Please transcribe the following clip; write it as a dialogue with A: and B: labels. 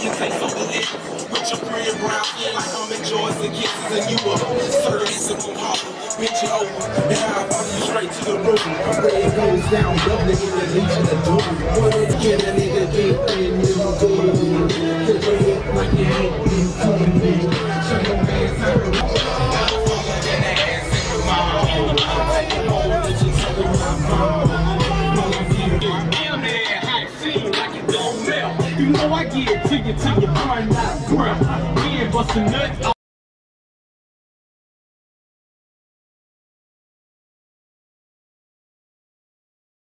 A: you taste so delicious. With your pretty brown skin like almond joys and kisses, and you a serviceable hopper. Bitch you over, and I walk you straight to the room. Where it goes down, doubling in the leech in the door. Wanna get a nigga big and you go. Cause you hit like you ain't been coming in. Show your ass how to walk. You know I get it to you till you burn out breath. We ain't busting nuts.